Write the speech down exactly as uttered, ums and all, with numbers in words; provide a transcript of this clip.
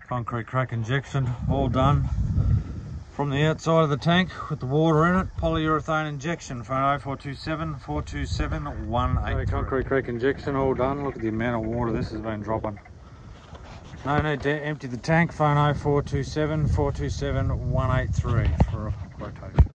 concrete crack injection, all done from the outside of the tank with the water in it. Polyurethane injection, phone oh four two seven, four two seven, one eight three. Concrete crack injection, all done. Look at the amount of water this has been dropping. No need to empty the tank, phone oh four two seven, four two seven, one eight three for a quotation.